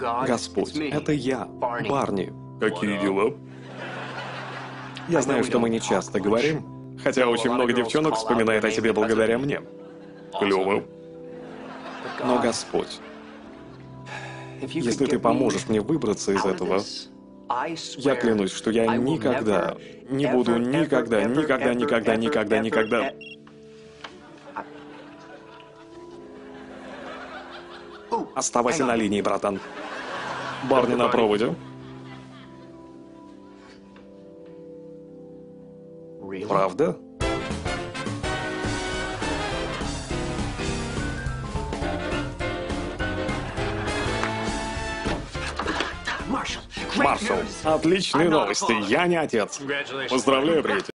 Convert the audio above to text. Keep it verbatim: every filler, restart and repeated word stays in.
Господь, это я, Барни. Какие дела? Я знаю, что мы не часто говорим, хотя очень много девчонок вспоминает о тебе благодаря мне. Клево. Но, Господь, если ты поможешь мне выбраться из этого, я клянусь, что я никогда не буду никогда, никогда, никогда, никогда, никогда... Оставайся на линии, братан. Барни на проводе. Правда? Маршал, отличные новости. Я не отец. Поздравляю, приятель.